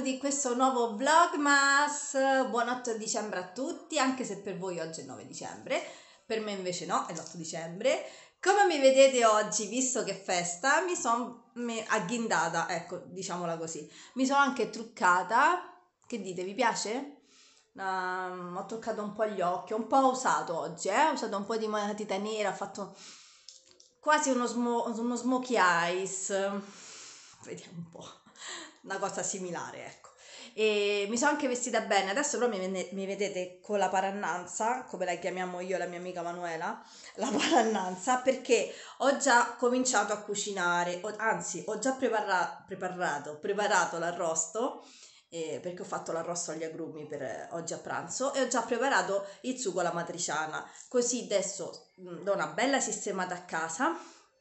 di questo nuovo Vlogmas. Buon 8 dicembre a tutti, anche se per voi oggi è 9 dicembre, per me invece no, è l'8 dicembre. Come mi vedete oggi, visto che è festa, mi sono agghindata, ecco, diciamola così. Mi sono anche truccata. Che dite, vi piace? Ho toccato un po' gli occhi, un po' usato oggi, ho usato un po' di matita nera, ho fatto quasi uno smokey eyes, vediamo un po', una cosa similare, ecco. E mi sono anche vestita bene, adesso però mi vedete con la parannanza, come la chiamiamo io e la mia amica Manuela, la parannanza, perché ho già cominciato a cucinare, anzi ho già preparato l'arrosto, perché ho fatto l'arrosto agli agrumi per oggi a pranzo, e ho già preparato il sugo alla matriciana, così adesso do una bella sistemata a casa,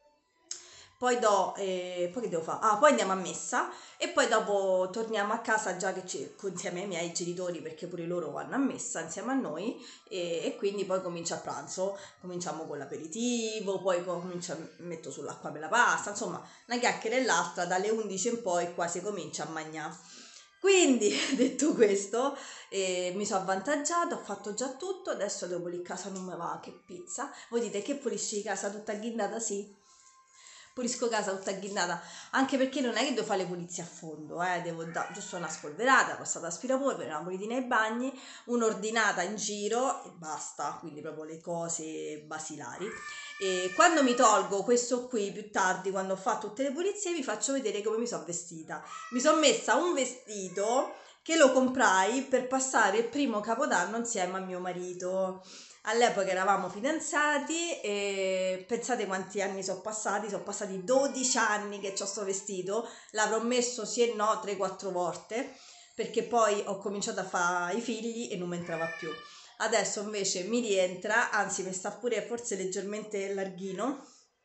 poi poi che devo fare? Poi andiamo a messa e poi dopo torniamo a casa, già che insieme ai miei genitori, perché pure loro vanno a messa insieme a noi, e quindi poi comincia il pranzo, cominciamo con l'aperitivo, poi metto sull'acqua per la pasta, insomma una chiacchiera e l'altra, dalle 11 in poi quasi comincia a mangiare. Quindi, detto questo, mi sono avvantaggiata, ho fatto già tutto, adesso devo pulire casa, non mi va, che pizza. Voi dite che pulisci casa tutta agghindata? Sì, pulisco casa tutta agghindata, anche perché non è che devo fare le pulizie a fondo, devo dare giusto una spolverata, passata aspirapolvere, una pulitina ai bagni, un'ordinata in giro e basta, quindi proprio le cose basilari. E quando mi tolgo questo qui più tardi, quando ho fatto tutte le pulizie, vi faccio vedere come mi sono vestita. Mi sono messa un vestito che lo comprai per passare il primo Capodanno insieme a mio marito. All'epoca eravamo fidanzati e pensate quanti anni sono passati 12 anni che ho sto vestito, l'avrò messo sì e no 3-4 volte, perché poi ho cominciato a fare i figli e non mi entrava più. Adesso invece mi rientra, anzi mi sta pure forse leggermente larghino,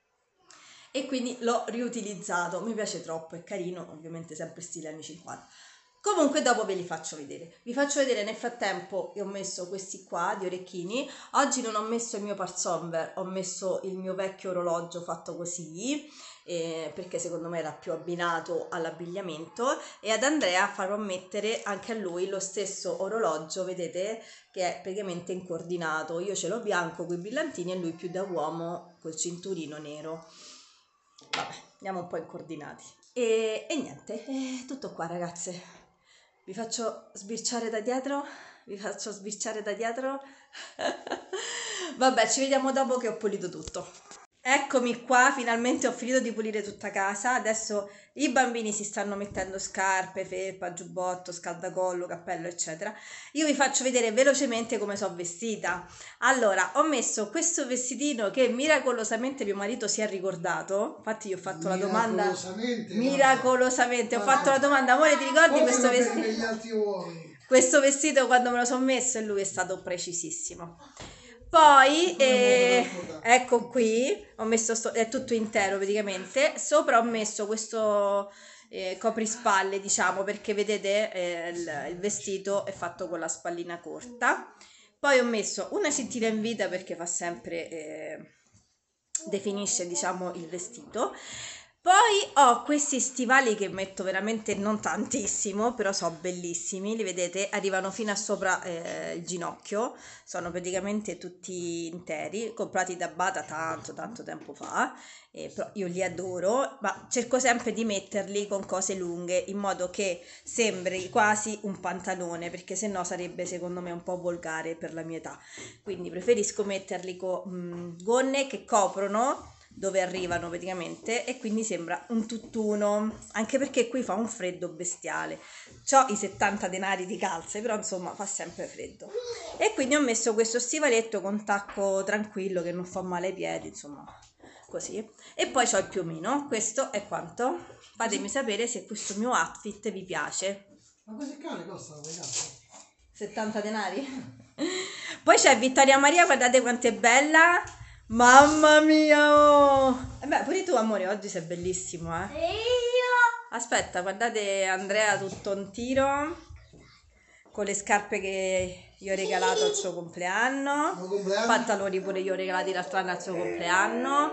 e quindi l'ho riutilizzato, mi piace troppo, è carino, ovviamente sempre stile anni 50. Comunque dopo ve li faccio vedere. Vi faccio vedere nel frattempo, ho messo questi qua di orecchini. Oggi non ho messo il mio Parsonver, ho messo il mio vecchio orologio fatto così, perché secondo me era più abbinato all'abbigliamento, e ad Andrea farò mettere anche a lui lo stesso orologio, vedete, che è praticamente incoordinato. Io ce l'ho bianco con i brillantini e lui più da uomo col cinturino nero. Vabbè, andiamo un po' incoordinati. E niente, è tutto qua, ragazze. Vi faccio sbirciare da dietro? Vabbè, ci vediamo dopo che ho pulito tutto. Eccomi qua, finalmente ho finito di pulire tutta casa. Adesso i bambini si stanno mettendo scarpe, felpa, giubbotto, scaldacollo, cappello, eccetera. Io vi faccio vedere velocemente come sono vestita. Allora, ho messo questo vestitino che miracolosamente mio marito si è ricordato. Infatti gli ho fatto la domanda. Miracolosamente, ho fatto la domanda: amore, ti ricordi questo vestito? Questo vestito quando me lo sono messo, e lui è stato precisissimo. Poi, ecco qui, ho messo, è tutto intero praticamente, sopra ho messo questo coprispalle, diciamo, perché vedete il vestito è fatto con la spallina corta. Poi ho messo una cintura in vita perché fa sempre, definisce, diciamo, il vestito. Poi ho questi stivali che metto veramente non tantissimo, però sono bellissimi, li vedete, arrivano fino a sopra il ginocchio, sono praticamente tutti interi, comprati da Bata tanto tempo fa, però io li adoro, ma cerco sempre di metterli con cose lunghe in modo che sembri quasi un pantalone, perché sennò sarebbe secondo me un po' volgare per la mia età, quindi preferisco metterli con gonne che coprono dove arrivano praticamente, e quindi sembra un tutt'uno, anche perché qui fa un freddo bestiale. C'ho i 70 denari di calze, però insomma fa sempre freddo, e quindi ho messo questo stivaletto con tacco tranquillo che non fa male ai piedi, insomma così. E poi c'ho il piumino. Questo è quanto. Fatemi sapere se questo mio outfit vi piace. Ma questi cani costano, ragazzi? 70 denari? Poi c'è Vittoria Maria, guardate quanto è bella. Mamma mia, oh! Beh, pure tu, amore, oggi sei bellissimo, eh? E io? Aspetta, guardate Andrea tutto un tiro, con le scarpe che gli ho regalato al suo compleanno, pantaloni pure gli ho regalati l'altro anno al suo compleanno,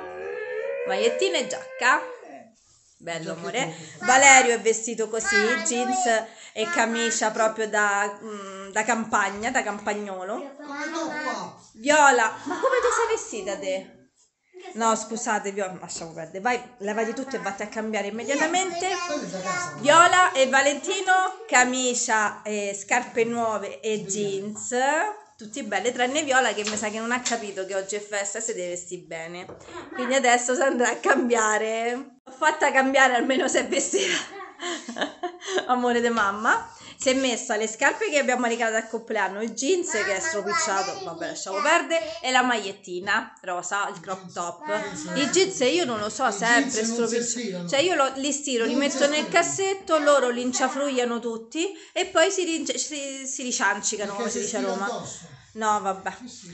magliettina e giacca. Bello, amore. Valerio è vestito così, jeans e camicia proprio da campagna, da campagnolo. Come tu qua. Viola, ma come ti sei vestita te? No, scusate, Viola, lasciamo perdere. Vai, levati tutto e vatti a cambiare immediatamente. Quelli da casa. Viola e Valentino, camicia, scarpe nuove e jeans. Tutti belli, tranne Viola che mi sa che non ha capito che oggi è festa e si deve vestire bene. Quindi adesso si andrà a cambiare. L'ho fatta cambiare almeno se è vestita. Amore di mamma. Si è messa le scarpe che abbiamo regalato al compleanno, il jeans che è stropicciato, vabbè lasciamo perdere, e la magliettina rosa, il crop top. I jeans io non lo so, sempre stropicciato. Cioè io li stiro, li metto nel cassetto, loro li inciafrugliano tutti e poi si riciancicano, come si dice a Roma. No, vabbè.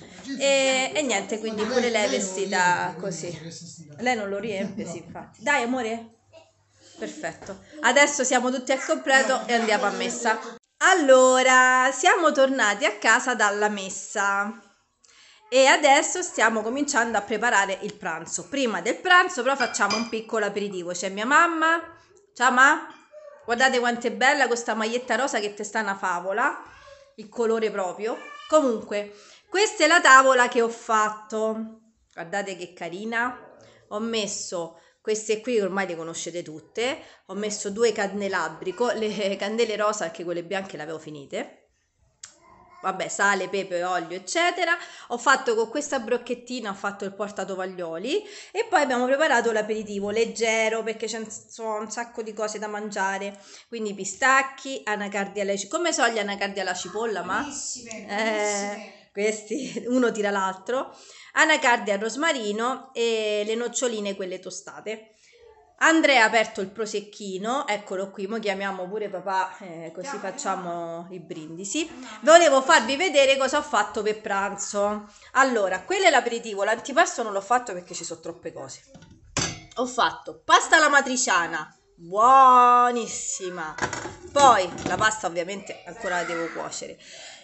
E niente, quindi pure lei è vestita così. Lei non lo riempie, sì, infatti. Dai, amore. Perfetto. Adesso siamo tutti al completo e andiamo a messa. Allora, siamo tornati a casa dalla messa e adesso stiamo cominciando a preparare il pranzo. Prima del pranzo però facciamo un piccolo aperitivo. C'è mia mamma. Ciao ma. Guardate quanto è bella questa maglietta rosa che te sta una favola. Il colore proprio. Comunque, questa è la tavola che ho fatto. Guardate che carina. Ho messo queste qui, ormai le conoscete tutte. Ho messo 2 candelabri, le candele rosa perché quelle bianche le avevo finite. Vabbè, sale, pepe, olio, eccetera. Ho fatto con questa brocchettina, ho fatto il portatovaglioli e poi abbiamo preparato l'aperitivo leggero perché c'è un sacco di cose da mangiare. Quindi pistacchi, anacardi alla cipolla. Come so gli anacardi alla cipolla, ma? Buonissime. Questi, uno tira l'altro. Anacardi al rosmarino e le noccioline quelle tostate. Andrea ha aperto il prosecchino, eccolo qui, mo chiamiamo pure papà, così facciamo i brindisi. Volevo farvi vedere cosa ho fatto per pranzo. Allora, quello è l'aperitivo, l'antipasto non l'ho fatto perché ci sono troppe cose. Ho fatto pasta alla matriciana, buonissima. Poi la pasta ovviamente ancora la devo cuocere.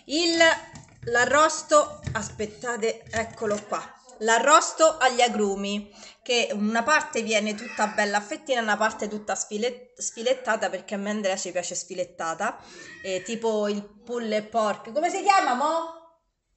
L'arrosto, aspettate, eccolo qua. L'arrosto agli agrumi, che una parte viene tutta bella a fettine, una parte tutta sfilettata, perché a me Andrea ci piace sfilettata, tipo il pulled e pork. Come si chiama, mo?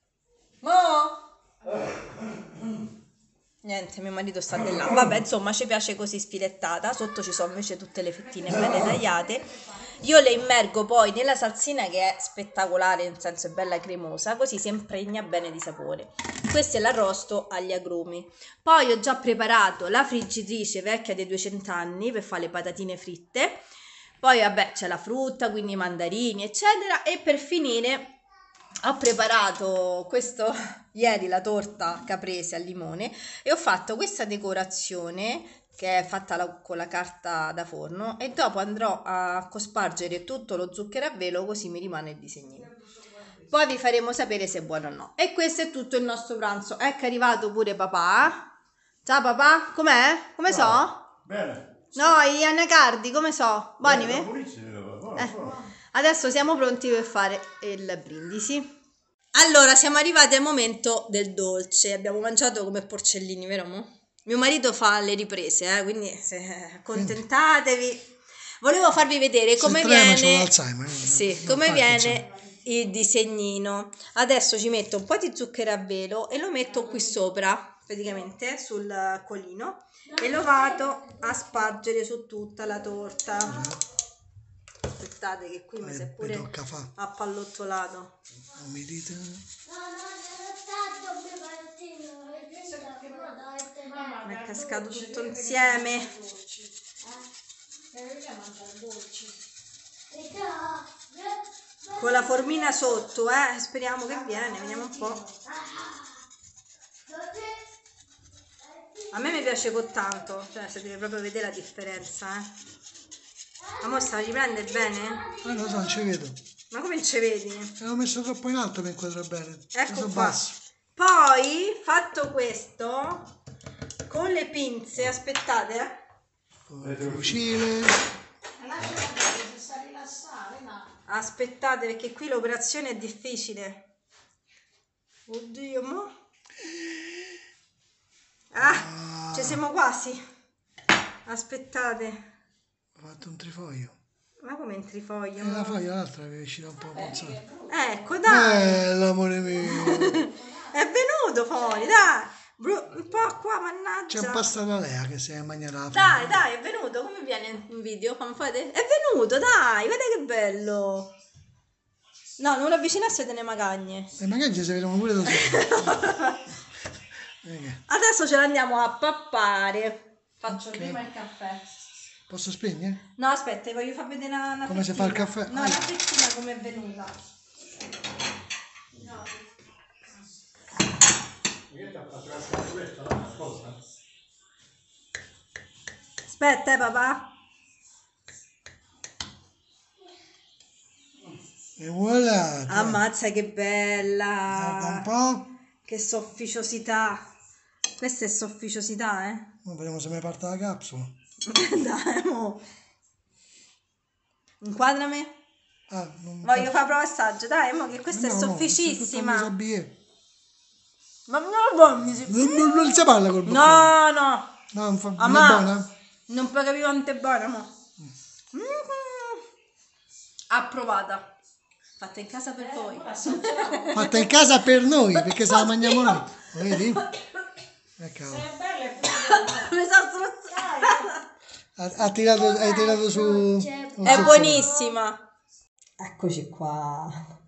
Niente, mio marito sta di là. Vabbè, insomma, ci piace così sfilettata. Sotto ci sono invece tutte le fettine belle tagliate. Io le immergo poi nella salsina che è spettacolare, nel senso è bella cremosa, così si impregna bene di sapore. Questo è l'arrosto agli agrumi. Poi ho già preparato la friggitrice vecchia dei 200 anni per fare le patatine fritte. Poi vabbè c'è la frutta, quindi i mandarini eccetera. E per finire ho preparato questo ieri, la torta caprese al limone, e ho fatto questa decorazione che è fatta con la carta da forno e dopo andrò a cospargere tutto lo zucchero a velo, così mi rimane il disegnino. Poi vi faremo sapere se è buono o no. E questo è tutto il nostro pranzo. Ecco, è arrivato pure papà. Ciao papà, com'è? Come so? Bene. No, gli anacardi, come so? Buoni? Buonissimo. Adesso siamo pronti per fare il brindisi. Allora, siamo arrivati al momento del dolce. Abbiamo mangiato come porcellini, vero mo? Mio marito fa le riprese, quindi accontentatevi. Volevo farvi vedere come viene, come viene il disegnino. Adesso ci metto un po' di zucchero a velo e lo metto qui sopra, praticamente sul colino, e lo vado a spargere su tutta la torta. Aspettate che qui mi si è pure appallottolato. Non mi dite? Mi è cascato tutto insieme. Con la formina sotto, speriamo che viene, vediamo un po'. A me mi piace con tanto, cioè si deve proprio vedere la differenza, Ma mo sta riprende bene? Lo so, non ci vedo. Ma come non ci vedi? L'ho messo troppo in alto per inquadrare bene. Ecco qua. Poi, fatto questo, con le pinze, aspettate, Con il fucile. Aspettate perché qui l'operazione è difficile. Oddio, mo. Ci siamo quasi. Aspettate. Ho fatto un trifoglio. Ma come in trifoglio? E la foglia l'altra è uscita un po' avanzata. Ecco, dai. L'amore mio. È venuto fuori, dai. Un po' qua, mannaggia. C'è passata Lea che si è mangiata la Dai, foglia. dai, è venuto. Come viene in video? Fammi fare. È venuto, dai. Vedi che bello. No, non lo avvicinassi delle magagne. E magari ci si vedono pure da solo. Adesso ce l'andiamo a pappare. Faccio Ok. prima il caffè. Posso spegnere? No, aspetta, vi voglio far vedere una Come si fa il fettina. caffè? No, Ah. la fettina come è venuta. Aspetta, papà. E voilà. Ammazza che Guarda bella. un po'. Che sofficiosità. Questa è sofficiosità, eh? Ora vediamo se mi parte la capsula. Dai, mo. Inquadrami. Ah, non Voglio fare prova assaggio, dai, mo che questa è sofficissima. Ma Non si parla col boccone. no, no. No, non è Amà. buona? Non puoi capire quanto è buona, mo. Approvata. Fatta in casa per voi. Fatta in casa per noi, perché se la mangiamo noi. Lo vedi? Ecco. Mi sono strozzata. Hai tirato su... un È sezzone. buonissima. Eccoci qua.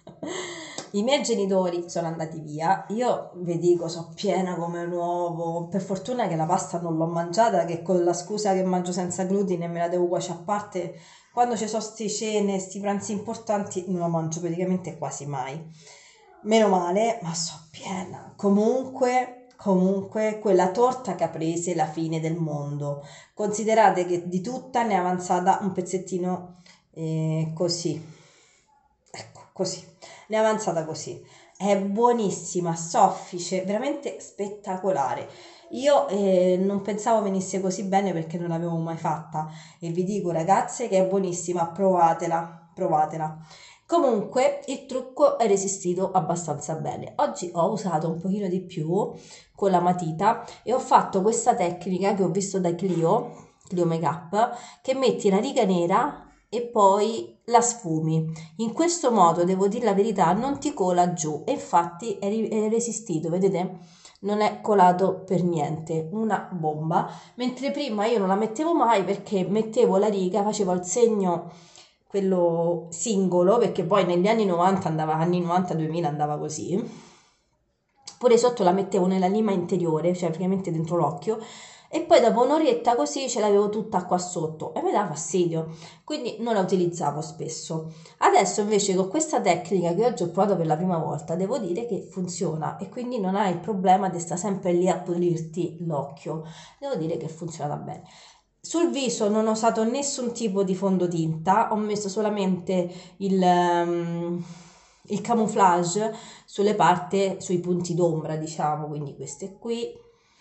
I miei genitori sono andati via. Io vi dico, sono piena come un uovo. Per fortuna che la pasta non l'ho mangiata, che con la scusa che mangio senza glutine me la devo cuocere a parte. Quando ci sono sti cene, sti pranzi importanti, non la mangio praticamente quasi mai. Meno male, ma so piena. Comunque, quella torta caprese è la fine del mondo. Considerate che di tutta ne è avanzata un pezzettino così. Ecco, così. Ne è avanzata così. È buonissima, soffice, veramente spettacolare. Io non pensavo venisse così bene perché non l'avevo mai fatta e vi dico ragazze che è buonissima, provatela. Comunque il trucco è resistito abbastanza bene. Oggi ho usato un pochino di più con la matita e ho fatto questa tecnica che ho visto da Clio Makeup, che metti la riga nera e poi la sfumi. In questo modo, devo dire la verità, non ti cola giù e infatti è resistito, vedete? Non è colato per niente, una bomba. Mentre prima io non la mettevo mai perché mettevo la riga, facevo il segno quello singolo, perché poi negli anni 90 andava, anni 90-2000 andava così. Pure sotto la mettevo nella lima interiore, cioè praticamente dentro l'occhio, e poi dopo un'oretta così ce l'avevo tutta qua sotto e mi dava fastidio, quindi non la utilizzavo spesso. Adesso invece con questa tecnica che oggi ho provato per la prima volta devo dire che funziona e quindi non hai il problema di stare sempre lì a pulirti l'occhio, devo dire che è funzionata bene. Sul viso non ho usato nessun tipo di fondotinta, ho messo solamente il camouflage sulle parti, sui punti d'ombra, diciamo, quindi queste qui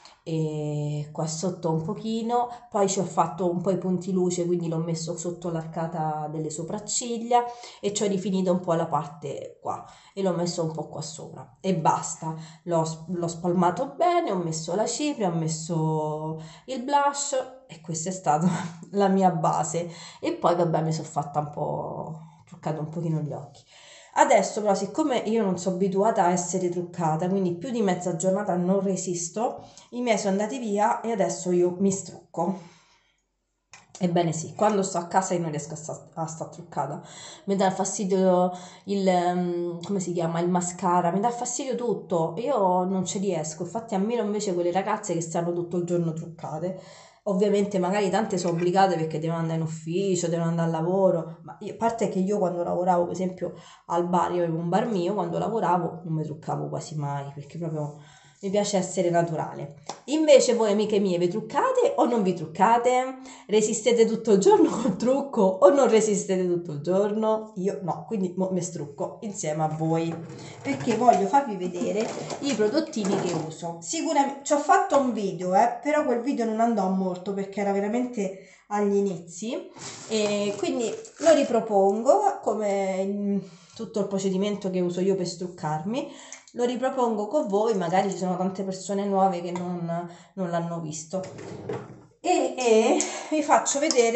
e qua sotto un pochino, poi ci ho fatto un po' i punti luce, quindi l'ho messo sotto l'arcata delle sopracciglia e ci ho rifinito un po' la parte qua e l'ho messo un po' qua sopra e basta. L'ho spalmato bene, ho messo la cipria, ho messo il blush e questa è stata la mia base e poi vabbè mi sono fatta un po' truccato un pochino gli occhi. Adesso però siccome io non sono abituata a essere truccata, quindi più di mezza giornata non resisto, i miei sono andati via e adesso io mi strucco. Ebbene sì, quando sto a casa io non riesco a stare truccata, mi dà fastidio come si chiama, il mascara, mi dà fastidio tutto, io non ci riesco, infatti ammiro invece quelle ragazze che stanno tutto il giorno truccate. Ovviamente magari tante sono obbligate perché devono andare in ufficio, devono andare al lavoro, ma a parte che io quando lavoravo per esempio al bar, io avevo un bar mio, quando lavoravo non mi truccavo quasi mai perché proprio mi piace essere naturale. Invece voi amiche mie vi truccate o non vi truccate? Resistete tutto il giorno col trucco o non resistete tutto il giorno? Io no, quindi mi strucco insieme a voi perché voglio farvi vedere i prodottini che uso. Sicuramente ci ho fatto un video, però quel video non andò molto perché era veramente agli inizi e quindi lo ripropongo come tutto il procedimento che uso io per struccarmi. Lo ripropongo con voi, magari ci sono tante persone nuove che non l'hanno visto e vi faccio vedere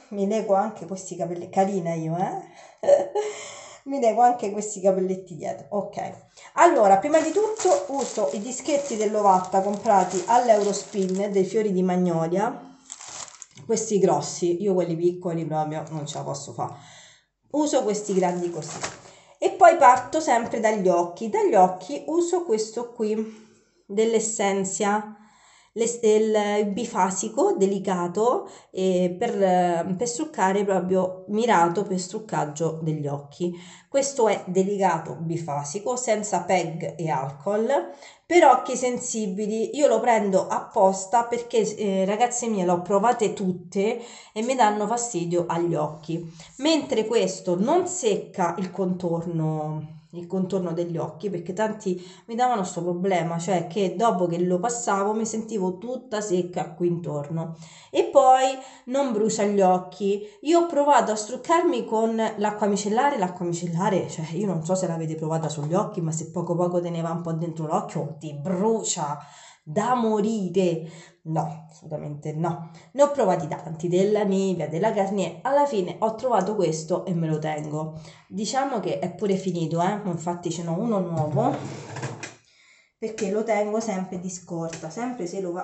mi lego anche questi capelli, carina io, mi lego anche questi capelletti dietro. Ok, allora prima di tutto uso i dischetti dell'Ovatta comprati all'Eurospin dei fiori di magnolia, questi grossi, io quelli piccoli proprio non ce la posso fare, uso questi grandi così. E poi parto sempre dagli occhi uso questo qui dell'Essentia, il bifasico delicato, per struccare, proprio mirato per struccaggio degli occhi. Questo è delicato bifasico senza PEG e alcol per occhi sensibili. Io lo prendo apposta perché ragazze mie l'ho provate tutte e mi danno fastidio agli occhi, mentre questo non secca il contorno degli occhi, perché tanti mi davano questo problema, cioè che dopo che lo passavo mi sentivo tutta secca qui intorno, e poi non brucia gli occhi. Io ho provato a struccarmi con l'acqua micellare, cioè io non so se l'avete provata sugli occhi, ma se poco poco te ne va un po' dentro l'occhio ti brucia da morire. No, assolutamente no. Ne ho provati tanti, della Nivea, della Garnier, alla fine ho trovato questo e me lo tengo. Diciamo che è pure finito, infatti ce n'ho uno nuovo, perché lo tengo sempre di scorta, sempre se lo va,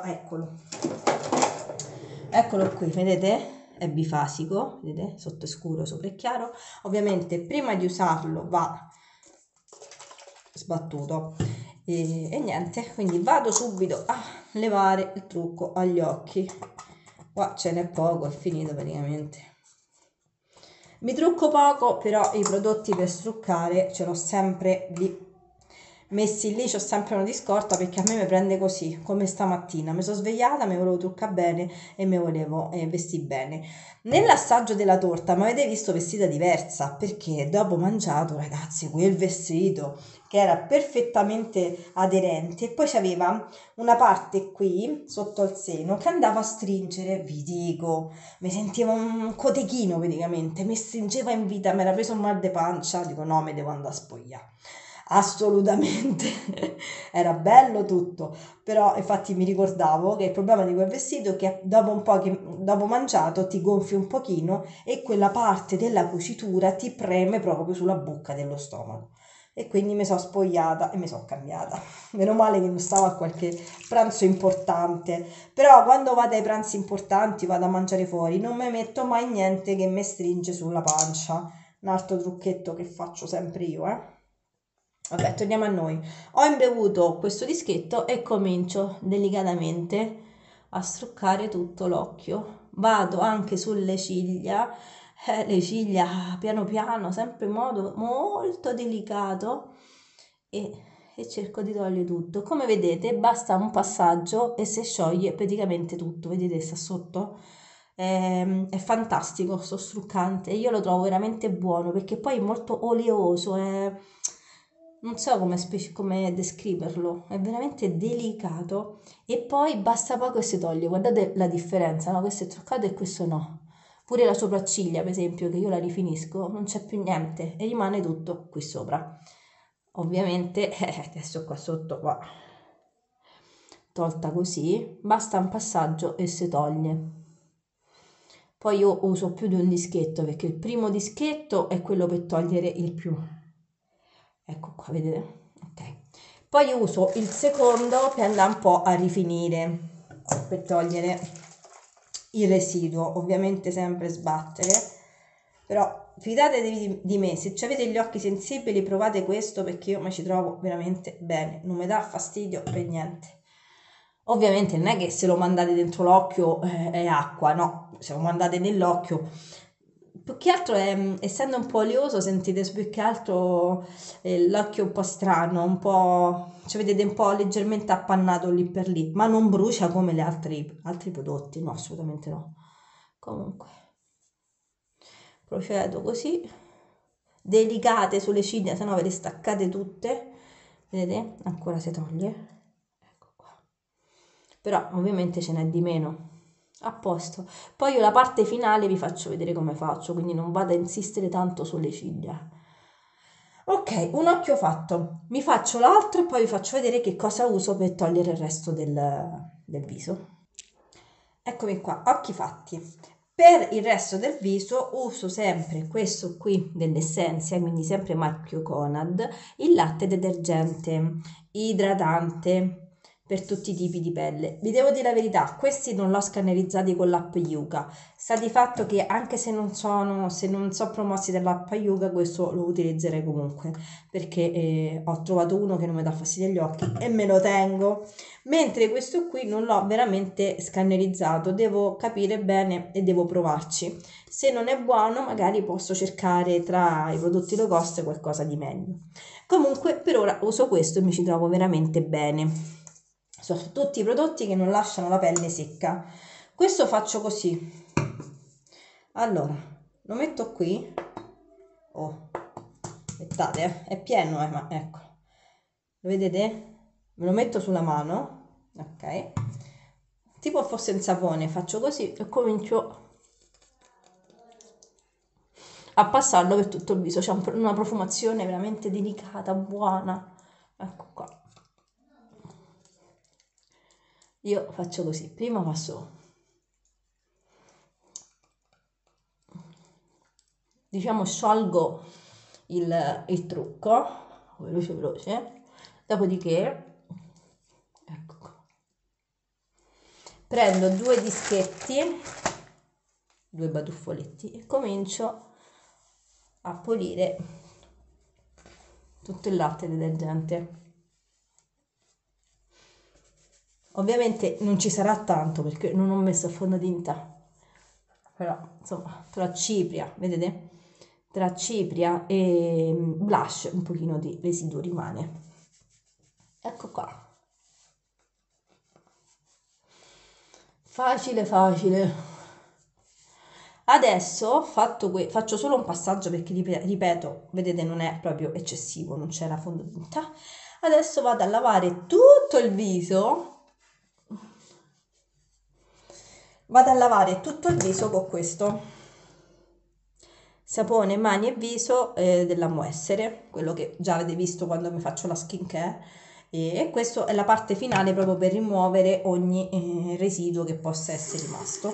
eccolo qui, vedete? È bifasico, vedete? Sotto è scuro, sopra è chiaro. Ovviamente prima di usarlo va sbattuto e niente, quindi vado subito a levare il trucco agli occhi. Qua ce n'è poco, è finito praticamente. Mi trucco poco, però i prodotti per struccare ce l'ho sempre lì messi lì, c'ho sempre uno di scorta, perché a me mi prende così, come stamattina mi sono svegliata, mi volevo truccare bene e mi volevo vestire bene. Nell'assaggio della torta mi avete visto vestita diversa, perché dopo mangiato, ragazzi, quel vestito che era perfettamente aderente, e poi c'aveva una parte qui sotto al seno che andava a stringere, vi dico, mi sentivo un cotechino praticamente, mi stringeva in vita, mi era preso un mal de pancia, dico no, mi devo andare a spogliare. Assolutamente, era bello tutto, però infatti mi ricordavo che il problema di quel vestito è che dopo un po' che dopo mangiato ti gonfi un pochino e quella parte della cucitura ti preme proprio sulla bocca dello stomaco, e quindi mi sono spogliata e mi sono cambiata. Meno male che non stavo a qualche pranzo importante, però quando vado ai pranzi importanti, vado a mangiare fuori, non mi metto mai niente che mi stringe sulla pancia. Un altro trucchetto che faccio sempre io, Vabbè, torniamo a noi. Ho imbevuto questo dischetto e comincio delicatamente a struccare tutto l'occhio. Vado anche sulle ciglia, le ciglia piano piano, sempre in modo molto delicato, e cerco di togliere tutto. Come vedete, basta un passaggio e si scioglie praticamente tutto. Vedete, sta sotto? È fantastico sto struccante, io lo trovo veramente buono, perché poi è molto oleoso, non so come descriverlo, è veramente delicato, e poi basta poco e si toglie. Guardate la differenza, no? Questo è truccato e questo no. Pure la sopracciglia, per esempio, che io la rifinisco, non c'è più niente e rimane tutto qui sopra. Ovviamente adesso qua sotto, qua tolta così, basta un passaggio e si toglie. Poi io uso più di un dischetto, perché il primo dischetto è quello per togliere il più, ecco qua, vedete? Ok, poi uso il secondo per andare un po' a rifinire, per togliere il residuo, ovviamente sempre sbattere. Però fidatevi di me, se avete gli occhi sensibili provate questo, perché io mi ci trovo veramente bene, non mi dà fastidio per niente. Ovviamente non è che se lo mandate dentro l'occhio è acqua, no, se lo mandate nell'occhio, più che altro essendo un po' oleoso, sentite più che altro l'occhio un po' strano, un po', cioè vedete un po' leggermente appannato lì per lì, ma non brucia come gli altri prodotti, no, assolutamente no. Comunque procedo così, delicate sulle ciglia, se no ve le staccate tutte, vedete? Ancora si toglie, ecco qua, però ovviamente ce n'è di meno. A posto. Poi io la parte finale vi faccio vedere come faccio, quindi non vado a insistere tanto sulle ciglia. Ok, un occhio fatto, mi faccio l'altro e poi vi faccio vedere che cosa uso per togliere il resto del viso. Eccomi qua, occhi fatti. Per il resto del viso uso sempre questo qui dell'Essenza, quindi sempre marchio Conad, il latte detergente, idratante per tutti i tipi di pelle. Vi devo dire la verità, questi non l'ho scannerizzati con l'app Yuka. Sta di fatto che anche se non sono promossi dall'app Yuka, questo lo utilizzerei comunque, perché ho trovato uno che non mi dà fastidio agli occhi e me lo tengo. Mentre questo qui non l'ho veramente scannerizzato, devo capire bene e devo provarci. Se non è buono, magari posso cercare tra i prodotti low cost qualcosa di meglio. Comunque, per ora uso questo e mi ci trovo veramente bene. Sono tutti i prodotti che non lasciano la pelle secca. Questo faccio così. Allora, lo metto qui. Oh, aspettate, è pieno, ma ecco. Lo vedete? Me lo metto sulla mano, ok? Tipo fosse un sapone, faccio così e comincio a passarlo per tutto il viso. C'è una profumazione veramente delicata, buona. Ecco qua. Io faccio così, prima passo, diciamo, sciolgo il trucco, veloce, dopodiché, ecco qua, prendo 2 dischetti, 2 batuffoletti e comincio a pulire tutto il latte detergente. Ovviamente non ci sarà tanto perché non ho messo a fondotinta, però insomma tra cipria, vedete? Tra cipria e blush un pochino di residuo rimane. Ecco qua. Facile. Adesso faccio solo un passaggio perché ripeto, vedete, non è proprio eccessivo, non c'è la fondotinta. Adesso vado a lavare tutto il viso. Con questo sapone mani e viso della Muessere, quello che già avete visto quando mi faccio la skincare, e questa è la parte finale proprio per rimuovere ogni residuo che possa essere rimasto.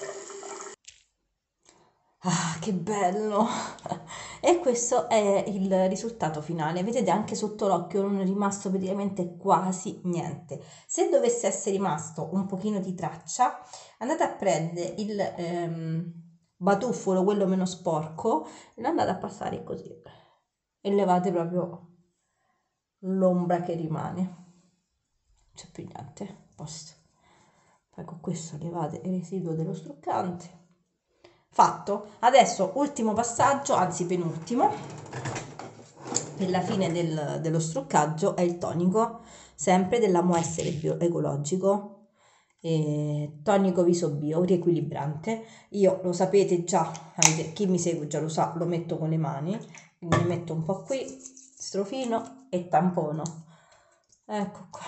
Ah, che bello! E questo è il risultato finale. Vedete, anche sotto l'occhio non è rimasto praticamente quasi niente. Se dovesse essere rimasto un pochino di traccia, andate a prendere il batuffolo, quello meno sporco, e lo andate a passare così e levate proprio l'ombra che rimane. Non c'è più niente, a posto. Poi con questo levate il residuo dello struccante. Fatto. Adesso ultimo passaggio, anzi penultimo, per la fine dello struccaggio, è il tonico, sempre della Muessere ecologico, tonico viso bio riequilibrante. Io lo sapete già, chi mi segue già lo sa, lo metto con le mani, quindi ne metto un po' qui, strofino e tampono. Ecco qua.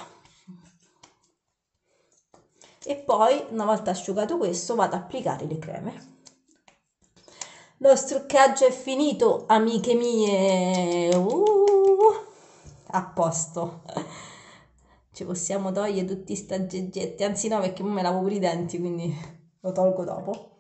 E poi, una volta asciugato questo, vado ad applicare le creme. Lo struccaggio è finito, amiche mie. A posto. Ci possiamo togliere tutti sti aggeggetti. Anzi no, perché me lavo pure i denti, quindi lo tolgo dopo.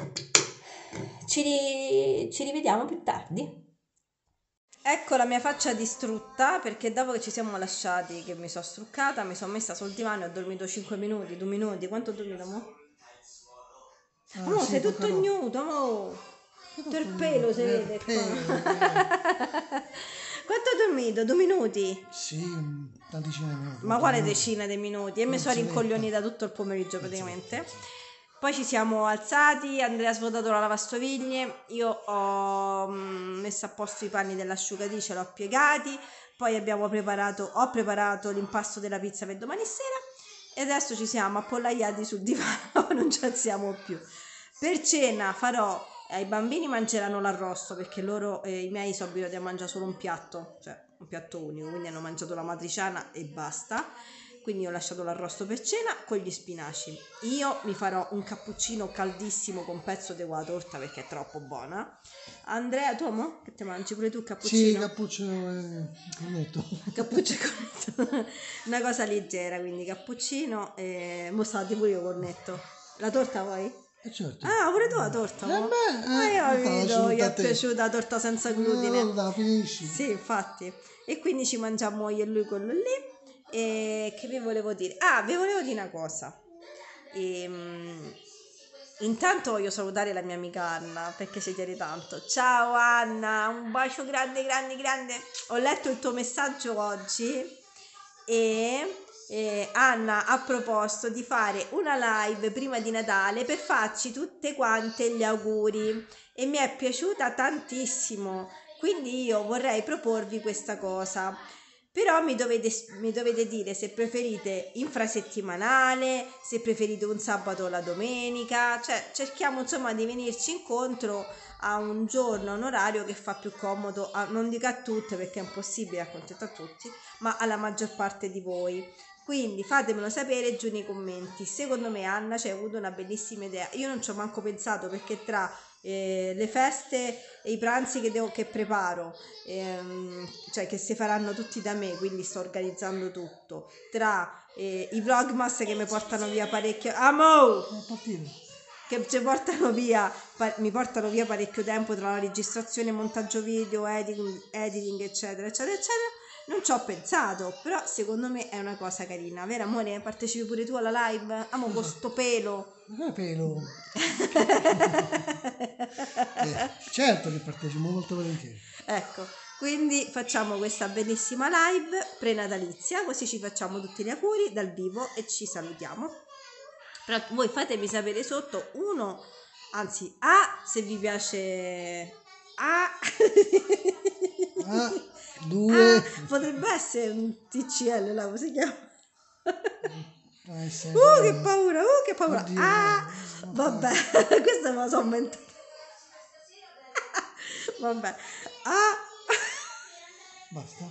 Ci rivediamo più tardi. Ecco la mia faccia distrutta, perché dopo che ci siamo lasciati, che mi sono struccata, mi sono messa sul divano e ho dormito 5 minuti, 2 minuti. Quanto ho dormito, mo'? Sei tutto nudo, mo'. Tutto il pelo si vede qua. Quanto ho dormito? 2 minuti? Sì, una decina di minuti. Ma quale decina di minuti? E mi sono rincoglionita tutto il pomeriggio praticamente. Poi ci siamo alzati, Andrea ha svuotato la lavastoviglie, io ho messo a posto i panni dell'asciugatrice, l'ho piegati, poi ho preparato l'impasto della pizza per domani sera e adesso ci siamo appollaiati sul divano, non ci alziamo più. Per cena i bambini mangeranno l'arrosto perché loro, i miei, sono abituati a mangiare solo un piatto, cioè un piatto unico, quindi hanno mangiato la matriciana e basta. Quindi ho lasciato l'arrosto per cena con gli spinaci. Io mi farò un cappuccino caldissimo con pezzo di quella torta perché è troppo buona. Andrea, tu amo? Che ti mangi pure tu il cappuccino? Sì, cappuccino e cornetto. Cappuccino e cornetto. Una cosa leggera, quindi cappuccino e mostrati pure io cornetto. La torta vuoi? Certo. Ah, pure tu la torta? Mo? Io ho capito, gli è piaciuta la torta senza glutine. Allora la finisci. Sì, infatti. E quindi ci mangiamo io e lui quello lì. E che vi volevo dire? Ah, vi volevo dire una cosa. Intanto voglio salutare la mia amica Anna, perché ci tiene tanto. Ciao Anna, un bacio grande, grande, grande. Ho letto il tuo messaggio oggi e Anna ha proposto di fare una live prima di Natale per farci tutte quante gli auguri e mi è piaciuta tantissimo. Quindi io vorrei proporvi questa cosa. Però mi dovete dire se preferite infrasettimanale, se preferite un sabato o la domenica, cioè cerchiamo insomma di venirci incontro a un giorno, a un orario che fa più comodo, non dico a tutte perché è impossibile accontentare a tutti, ma alla maggior parte di voi. Quindi fatemelo sapere giù nei commenti. Secondo me Anna ci ha avuto una bellissima idea. Io non ci ho manco pensato perché tra le feste e i pranzi che preparo, cioè che si faranno tutti da me, quindi sto organizzando tutto, tra i vlogmas che mi portano via parecchio che ci portano via mi portano via parecchio tempo tra la registrazione, montaggio video, editing eccetera eccetera eccetera. Non ci ho pensato, però secondo me è una cosa carina, vero amore? Partecipi pure tu alla live? Amo con sto pelo. Non è pelo. Certo che partecipo molto volentieri. Ecco, quindi facciamo questa bellissima live prenatalizia, così ci facciamo tutti gli auguri dal vivo e ci salutiamo. Però voi fatemi sapere sotto, anzi, se vi piace due. potrebbe essere un TCL là, come si chiama? Che paura, che paura. Oddio, vabbè, questa me la so inventata. Vabbè. Basta.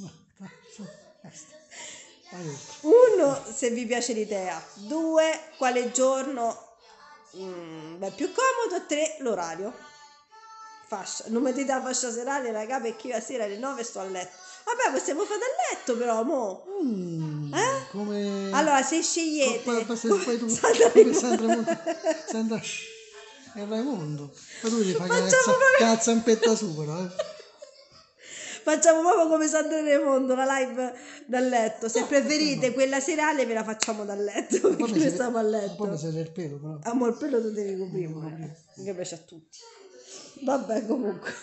Uno, se vi piace l'idea. 2, quale giorno è più comodo. 3, l'orario. Fascia. Non mettete la fascia serale, raga, perché io a sera alle 9 sto a letto. Vabbè, possiamo fare a letto però, mo. Come... Allora, se scegliete Sandra e Raimondo. Ma tu devi fare la zampetta su, però. Facciamo proprio come Sandra e Raimondo, la live dal letto. Se preferite quella serale ve la facciamo dal letto, perché noi stiamo a letto. Poi mi serve il pelo, però. Amo il pelo, tu devi coprire, che piace a tutti. Vabbè, comunque.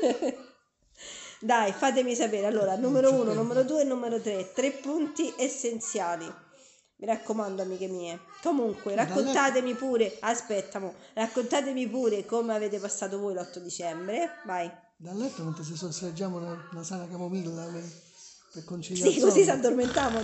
Dai, fatemi sapere. Allora, numero 1, numero 2 e numero 3. 3 punti essenziali. Mi raccomando, amiche mie. Comunque, raccontatemi pure. Raccontatemi pure come avete passato voi l'8 dicembre. Vai. Dal letto mentre si sorseggiamo una sana camomilla per conciliare. Sì, così si addormentiamo.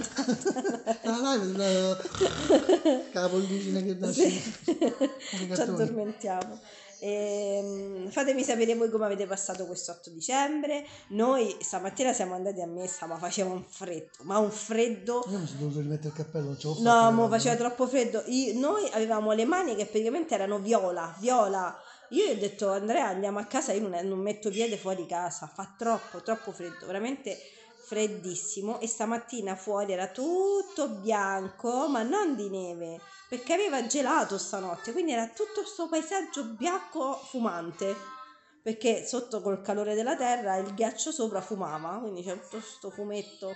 La pollicina che dà ci addormentiamo. Fatemi sapere voi come avete passato questo 8 dicembre. Noi stamattina siamo andati a messa, ma faceva un freddo. Io mi sono dovuto rimettere il cappello, non ce l'ho fatto. No, ma faceva troppo freddo. Noi avevamo le mani che praticamente erano viola. Io gli ho detto: Andrea, andiamo a casa, io non metto piede fuori casa, fa troppo freddo, veramente freddissimo. E stamattina fuori era tutto bianco, ma non di neve, perché aveva gelato stanotte, quindi era tutto sto paesaggio bianco fumante, perché sotto col calore della terra il ghiaccio sopra fumava, quindi c'è tutto sto fumetto.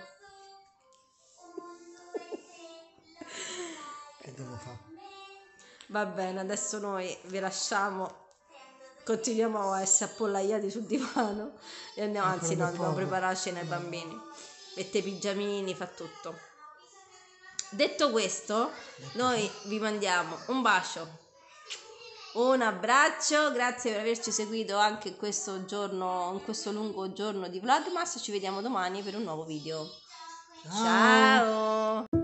Che devo fare? Va bene, adesso noi vi lasciamo, continuiamo a essere appollaiati sul divano e andiamo, anzi no, dobbiamo preparare la cena ai bambini, mette i pigiamini, fa tutto. Detto questo, noi vi mandiamo un bacio, un abbraccio, grazie per averci seguito anche in questo giorno, in questo lungo giorno di Vlogmas. Ci vediamo domani per un nuovo video. Ciao.